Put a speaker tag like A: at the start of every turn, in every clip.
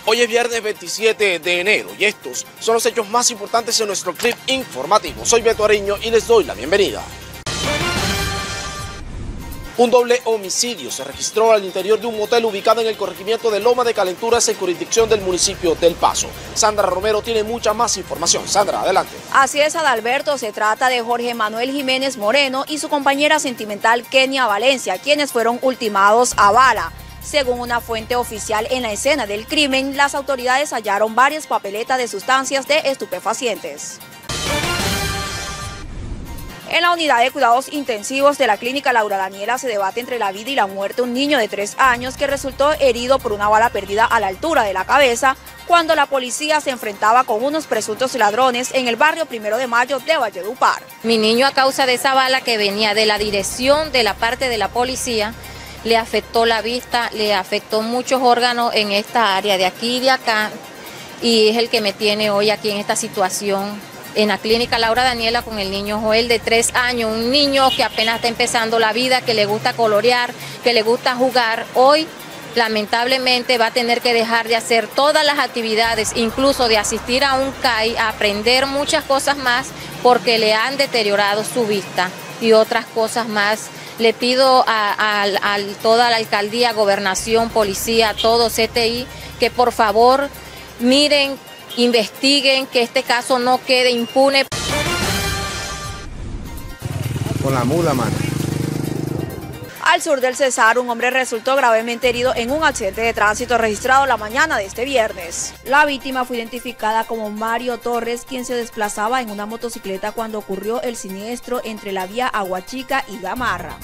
A: Hoy es viernes 27 de enero y estos son los hechos más importantes en nuestro clip informativo. Soy Beto Ariño y les doy la bienvenida. Un doble homicidio se registró al interior de un motel ubicado en el corregimiento de Loma de Calenturas en jurisdicción del municipio del Paso. Sandra Romero tiene mucha más información. Sandra, adelante.
B: Así es, Adalberto, se trata de Jorge Manuel Jiménez Moreno y su compañera sentimental Kenia Valencia, quienes fueron ultimados a bala. Según una fuente oficial en la escena del crimen, las autoridades hallaron varias papeletas de sustancias de estupefacientes. En la unidad de cuidados intensivos de la clínica Laura Daniela se debate entre la vida y la muerte un niño de 3 años que resultó herido por una bala perdida a la altura de la cabeza cuando la policía se enfrentaba con unos presuntos ladrones en el barrio 1 de Mayo de Valledupar.
C: Mi niño, a causa de esa bala que venía de la dirección de la parte de la policía, le afectó la vista, le afectó muchos órganos en esta área de aquí y de acá, y es el que me tiene hoy aquí en esta situación en la clínica Laura Daniela con el niño Joel de 3 años, un niño que apenas está empezando la vida, que le gusta colorear, que le gusta jugar. Hoy lamentablemente va a tener que dejar de hacer todas las actividades, incluso de asistir a un CAI, a aprender muchas cosas más, porque le han deteriorado su vista y otras cosas más. Le pido a toda la alcaldía, gobernación, policía, todo CTI, que por favor miren, investiguen, que este caso no quede impune.
D: Con la mula, mano.
B: Al sur del Cesar, un hombre resultó gravemente herido en un accidente de tránsito registrado la mañana de este viernes. La víctima fue identificada como Mario Torres, quien se desplazaba en una motocicleta cuando ocurrió el siniestro entre la vía Aguachica y Gamarra.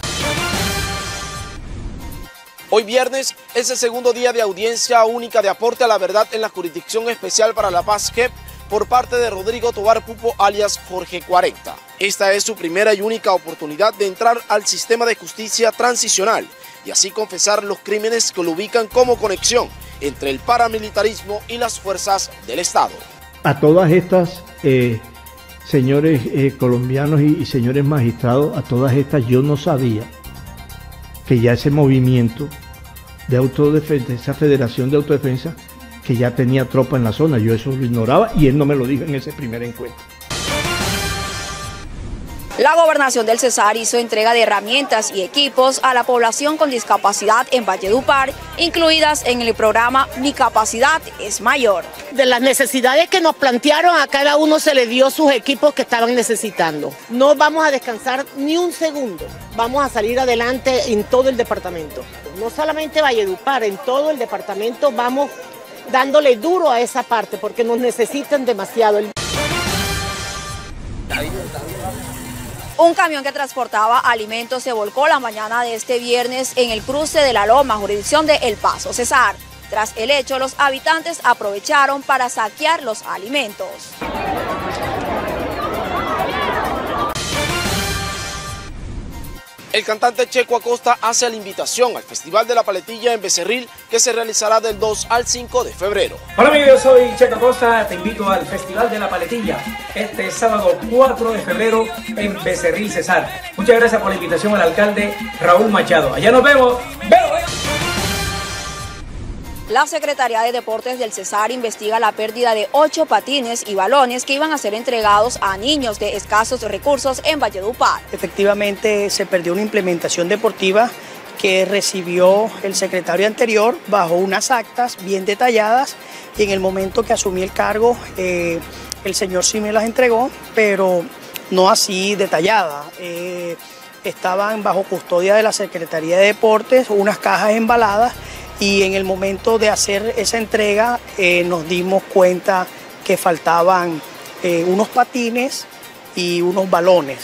A: Hoy viernes es el segundo día de audiencia única de aporte a la verdad en la Jurisdicción Especial para la Paz JEP por parte de Rodrigo Tobar Pupo alias Jorge 40. Esta es su primera y única oportunidad de entrar al sistema de justicia transicional y así confesar los crímenes que lo ubican como conexión entre el paramilitarismo y las fuerzas del Estado.
E: A todas estas señores colombianos y señores magistrados, a todas estas yo no sabía que ya ese movimiento de autodefensa, esa federación de autodefensa, que ya tenía tropa en la zona. Yo eso lo ignoraba y él no me lo dijo en ese primer encuentro.
B: La gobernación del Cesar hizo entrega de herramientas y equipos a la población con discapacidad en Valledupar, incluidas en el programa Mi Capacidad es Mayor.
F: De las necesidades que nos plantearon, a cada uno se le dio sus equipos que estaban necesitando. No vamos a descansar ni un segundo, vamos a salir adelante en todo el departamento. No solamente Valledupar, en todo el departamento vamos dándole duro a esa parte porque nos necesitan demasiado.
B: Un camión que transportaba alimentos se volcó la mañana de este viernes en el cruce de la Loma, jurisdicción de El Paso, Cesar. Tras el hecho, los habitantes aprovecharon para saquear los alimentos.
A: El cantante Checo Acosta hace la invitación al Festival de la Paletilla en Becerril, que se realizará del 2 al 5 de febrero.
G: Hola amigos, yo soy Checo Acosta, te invito al Festival de la Paletilla este sábado 4 de febrero en Becerril, Cesar. Muchas gracias por la invitación al alcalde Raúl Machado. Allá nos vemos.
B: La Secretaría de Deportes del Cesar investiga la pérdida de 8 patines y balones que iban a ser entregados a niños de escasos recursos en Valledupar.
H: Efectivamente se perdió una implementación deportiva que recibió el secretario anterior bajo unas actas bien detalladas y en el momento que asumí el cargo el señor sí me las entregó, pero no así detallada. Estaban bajo custodia de la Secretaría de Deportes unas cajas embaladas. Y en el momento de hacer esa entrega nos dimos cuenta que faltaban unos patines y unos balones.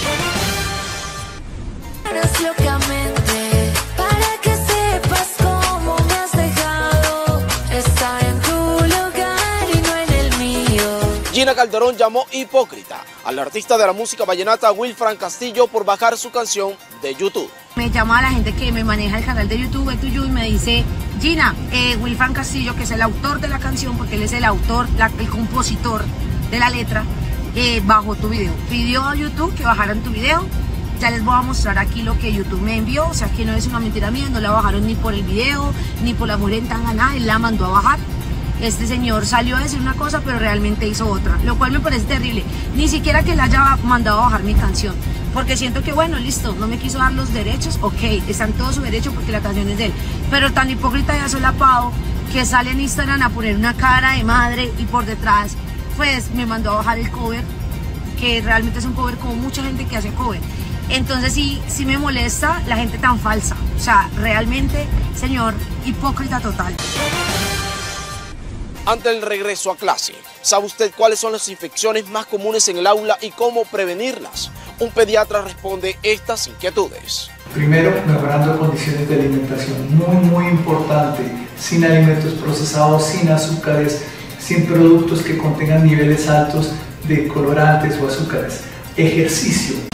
A: Gina Calderón llamó hipócrita al artista de la música vallenata Wilfran Castillo por bajar su canción de YouTube.
I: Me llama a la gente que me maneja el canal de YouTube de Tuyo y me dice: Gina, Wilfran Castillo, que es el autor de la canción, porque él es el autor, el compositor de la letra, bajó tu video. Pidió a YouTube que bajaran tu video. Ya les voy a mostrar aquí lo que YouTube me envió, o sea que no es una mentira mía, no la bajaron ni por el video, ni por la mujer en tanga, nada, él la mandó a bajar. este señor salió a decir una cosa pero realmente hizo otra, lo cual me parece terrible. Ni siquiera que él haya mandado a bajar mi canción, porque siento que bueno, listo, no me quiso dar los derechos, ok, está en todo su derecho porque la canción es de él, pero tan hipócrita y solapado que sale en Instagram a poner una cara de madre y por detrás pues me mandó a bajar el cover, que realmente es un cover como mucha gente que hace cover. Entonces sí me molesta la gente tan falsa, o sea, realmente, señor, hipócrita total.
A: Ante el regreso a clase, ¿sabe usted cuáles son las infecciones más comunes en el aula y cómo prevenirlas? Un pediatra responde estas inquietudes.
J: Primero, mejorando condiciones de alimentación, muy importante, sin alimentos procesados, sin azúcares, sin productos que contengan niveles altos de colorantes o azúcares. Ejercicio.